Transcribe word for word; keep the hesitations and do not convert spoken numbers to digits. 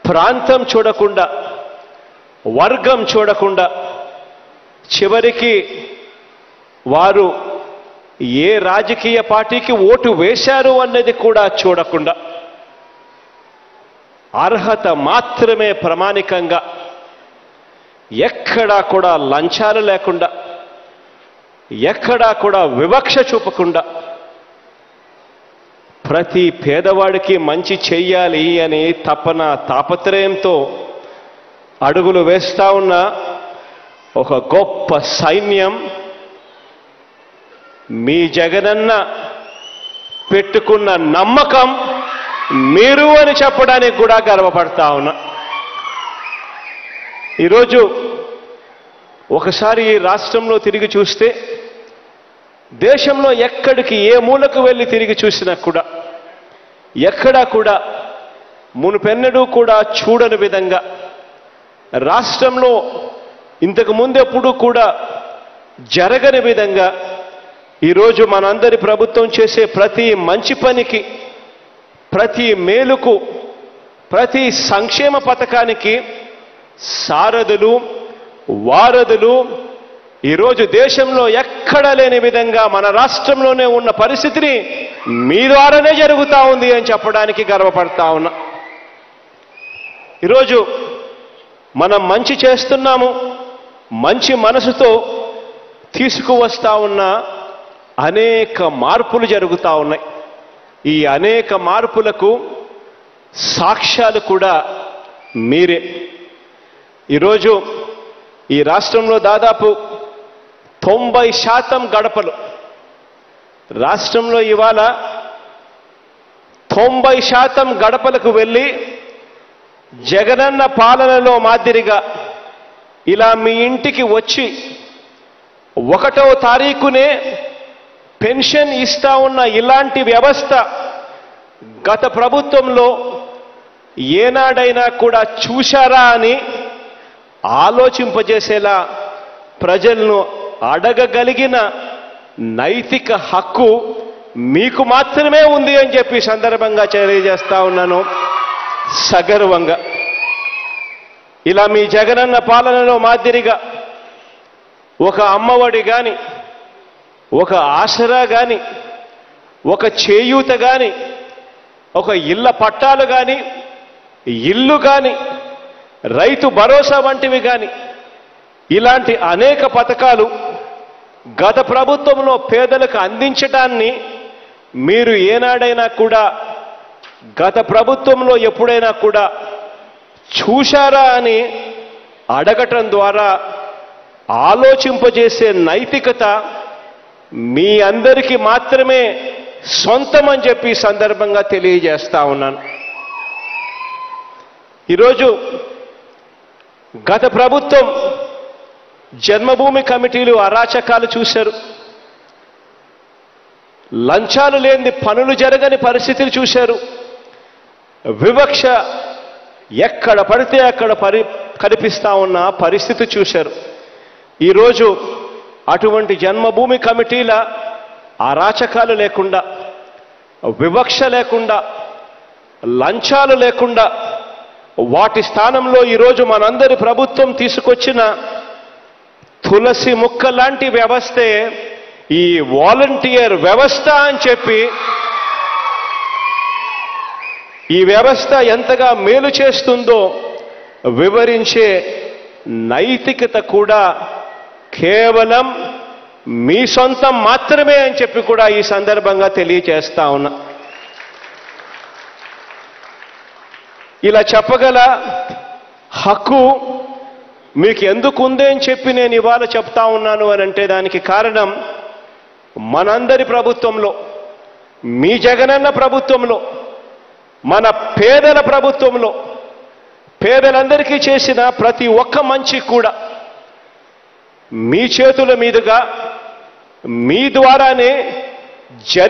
ప్రాంతం చూడకుండా, వర్గం చూడకుండా, చివరికి వారు ఏ రాజకీయ పార్టీకి ఓటు వేశారు అన్నది కూడా చూడకుండా అర్హత మాత్రమే ప్రామాణికంగా, ఎక్కడా కూడా లంచాలు లేకుండా, ఎక్కడా కూడా వివక్ష చూపకుండా ప్రతి పేదవాడికి మంచి చెయ్యాలి అని తపన తాపత్రయంతో అడుగులు వేస్తా ఉన్న ఒక గొప్ప సైన్యం మీ జగనన్న పెట్టుకున్న నమ్మకం మీరు అని చెప్పడానికి కూడా గర్వపడతా ఉన్నా. ఈరోజు ఒకసారి ఈ రాష్ట్రంలో తిరిగి చూస్తే, దేశంలో ఎక్కడికి ఏ మూలకు వెళ్ళి తిరిగి చూసినా కూడా ఎక్కడా కూడా మునుపెన్నడూ కూడా చూడని విధంగా రాష్ట్రంలో ఇంతకు ముందెప్పుడు కూడా జరగని విధంగా ఈరోజు మనందరి ప్రభుత్వం చేసే ప్రతి మంచి పనికి, ప్రతి మేలుకు, ప్రతి సంక్షేమ పథకానికి సారథులు, వారధులు ఈరోజు దేశంలో ఎక్కడ లేని విధంగా మన రాష్ట్రంలోనే ఉన్న పరిస్థితిని మీ ద్వారానే జరుగుతూ ఉంది అని చెప్పడానికి గర్వపడతా ఉన్నా. ఈరోజు మనం మంచి చేస్తున్నాము, మంచి మనసుతో తీసుకువస్తా ఉన్న అనేక మార్పులు జరుగుతూ ఉన్నాయి. ఈ అనేక మార్పులకు సాక్ష్యాలు కూడా మీరే. ఈరోజు ఈ రాష్ట్రంలో దాదాపు తొంభై శాతం గడపలు, రాష్ట్రంలో ఇవాళ తొంభై శాతం గడపలకు వెళ్ళి జగనన్న పాలనలో మాదిరిగా ఇలా మీ ఇంటికి వచ్చి ఒకటో తారీఖునే పెన్షన్ ఇస్తా ఉన్న ఇలాంటి వ్యవస్థ గత ప్రభుత్వంలో ఏనాడైనా కూడా చూశారా అని ఆలోచింపజేసేలా ప్రజలను అడగగలిగిన నైతిక హక్కు మీకు మాత్రమే ఉంది అని చెప్పి సందర్భంగా తెలియజేస్తా ఉన్నాను సగర్వంగా. ఇలా మీ జగనన్న పాలనలో మాదిరిగా ఒక అమ్మఒడి కానీ, ఒక ఆసరా కానీ, ఒక చేయూత కానీ, ఒక ఇళ్ల పట్టాలు కానీ, ఇల్లు కానీ, రైతు భరోసా వంటివి కానీ, ఇలాంటి అనేక పథకాలు గత ప్రభుత్వంలో పేదలకు అందించడాన్ని మీరు ఏనాడైనా కూడా గత ప్రభుత్వంలో ఎప్పుడైనా కూడా చూశారా అని అడగటం ద్వారా ఆలోచింపజేసే నైతికత మీ అందరికీ మాత్రమే సొంతం అని చెప్పి సందర్భంగా తెలియజేస్తా ఉన్నాను. ఈరోజు గత ప్రభుత్వం జన్మభూమి కమిటీలు అరాచకాలు చూశారు, లంచాలు లేని పనులు జరగని పరిస్థితులు చూశారు, వివక్ష ఎక్కడ పడితే అక్కడ పరి కనిపిస్తా ఉన్న పరిస్థితి చూశారు. ఈరోజు అటువంటి జన్మభూమి కమిటీల అరాచకాలు లేకుండా, వివక్ష లేకుండా, లంచాలు లేకుండా వాటి స్థానంలో ఈరోజు మనందరి ప్రభుత్వం తీసుకొచ్చిన తులసి ముక్క లాంటి వ్యవస్థే ఈ వాలంటీర్ వ్యవస్థ అని చెప్పి, ఈ వ్యవస్థ ఎంతగా మేలు చేస్తుందో వివరించే నైతికత కూడా కేవలం మీ సొంతం మాత్రమే అని చెప్పి కూడా ఈ సందర్భంగా తెలియజేస్తా ఉన్నా. ఇలా చెప్పగల హక్కు మీకు ఎందుకు ఉంది అని చెప్పి నేను ఇవాళ చెప్తా ఉన్నాను అని అంటే దానికి కారణం మనందరి ప్రభుత్వంలో, మీ జగనన్న ప్రభుత్వంలో, మన పేదల ప్రభుత్వంలో పేదలందరికీ చేసిన ప్రతి ఒక్క మంచి కూడా మీ చేతుల మీదుగా మీ ద్వారానే